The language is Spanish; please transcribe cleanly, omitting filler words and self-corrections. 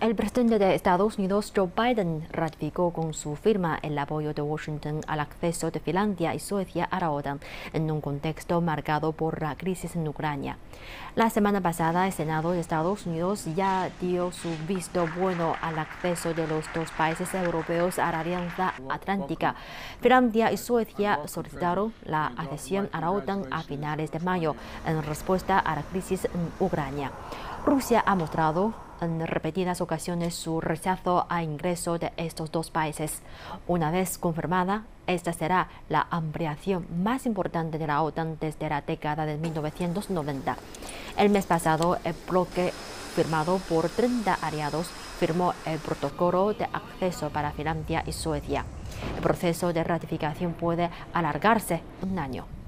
El presidente de Estados Unidos, Joe Biden, ratificó con su firma el apoyo de Washington al acceso de Finlandia y Suecia a la OTAN en un contexto marcado por la crisis en Ucrania. La semana pasada, el Senado de Estados Unidos ya dio su visto bueno al acceso de los dos países europeos a la Alianza Atlántica. Finlandia y Suecia solicitaron la adhesión a la OTAN a finales de mayo en respuesta a la crisis en Ucrania. Rusia ha mostrado en repetidas ocasiones su rechazo al ingreso de estos dos países. Una vez confirmada, esta será la ampliación más importante de la OTAN desde la década de 1990. El mes pasado, el bloque firmado por 30 aliados firmó el protocolo de acceso para Finlandia y Suecia. El proceso de ratificación puede alargarse un año.